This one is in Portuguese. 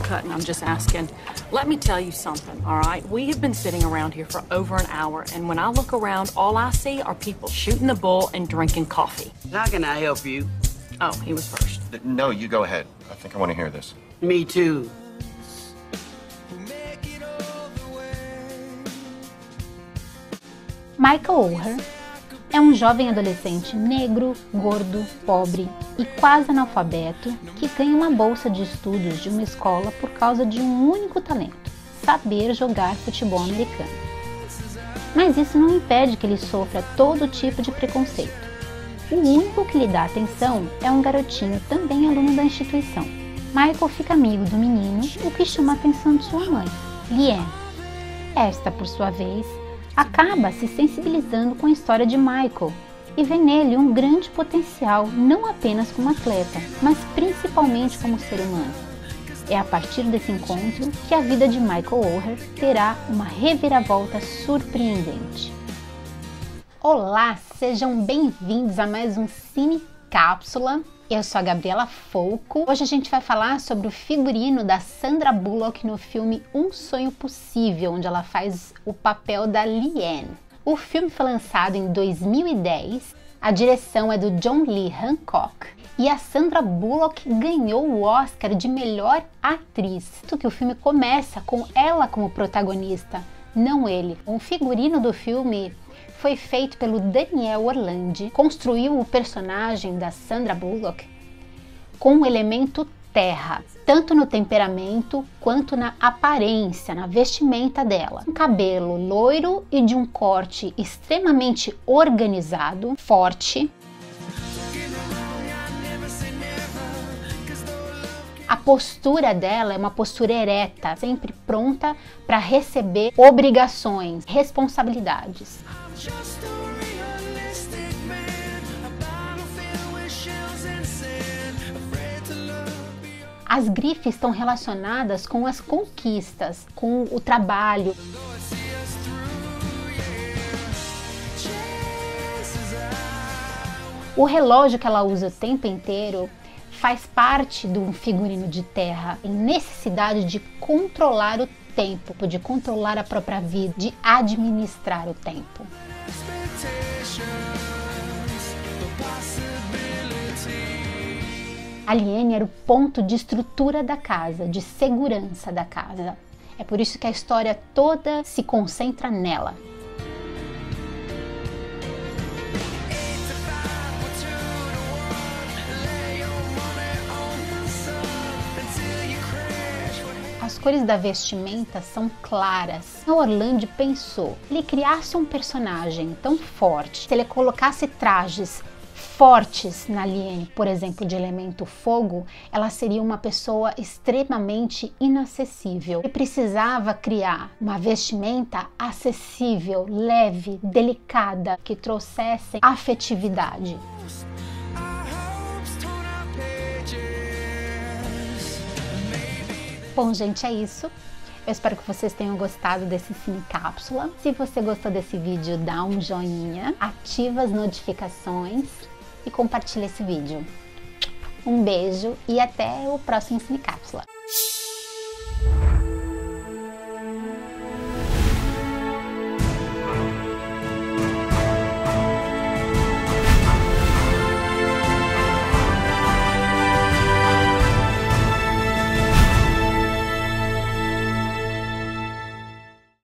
cutting. I'm just asking. Let me tell you something, all right? We have been sitting around here for over an hour, and when I look around, all I see are people shooting the bull and drinking coffee. How can I help you? Oh, he was first. No, you go ahead. I think I want to hear this. Me too. Michael Oher é um jovem adolescente negro, gordo, pobre e quase analfabeto que ganha uma bolsa de estudos de uma escola por causa de um único talento: saber jogar futebol americano. Mas isso não impede que ele sofra todo tipo de preconceito. O único que lhe dá atenção é um garotinho também aluno da instituição. Michael fica amigo do menino, o que chama a atenção de sua mãe, Leanne. Esta, por sua vez, acaba se sensibilizando com a história de Michael e vê nele um grande potencial, não apenas como atleta, mas principalmente como ser humano. É a partir desse encontro que a vida de Michael Oher terá uma reviravolta surpreendente. Olá, sejam bem-vindos a mais um Cine Cápsula. Eu sou a Gabriela Folco. Hoje a gente vai falar sobre o figurino da Sandra Bullock no filme Um Sonho Possível, onde ela faz o papel da Leanne. O filme foi lançado em 2010, a direção é do John Lee Hancock e a Sandra Bullock ganhou o Oscar de melhor atriz. Tanto que o filme começa com ela como protagonista, não ele. O figurino do filme foi feito pelo Daniel Orlandi, construiu o personagem da Sandra Bullock com o elemento terra, tanto no temperamento quanto na aparência, na vestimenta dela. Um cabelo loiro e de um corte extremamente organizado, forte. A postura dela é uma postura ereta, sempre pronta para receber obrigações, responsabilidades. As grifes estão relacionadas com as conquistas, com o trabalho. O relógio que ela usa o tempo inteiro faz parte de um figurino de terra, em necessidade de controlar o tempo, de controlar a própria vida, de administrar o tempo. A Leanne era o ponto de estrutura da casa, de segurança da casa. É por isso que a história toda se concentra nela. As cores da vestimenta são claras. O Orlandi pensou, ele criasse um personagem tão forte, se ele colocasse trajes fortes na Leanne, por exemplo, de elemento fogo, ela seria uma pessoa extremamente inacessível. Ele precisava criar uma vestimenta acessível, leve, delicada, que trouxesse afetividade. Bom, gente, é isso. Eu espero que vocês tenham gostado desse Cine Cápsula. Se você gostou desse vídeo, dá um joinha, ativa as notificações e compartilha esse vídeo. Um beijo e até o próximo Cine Cápsula.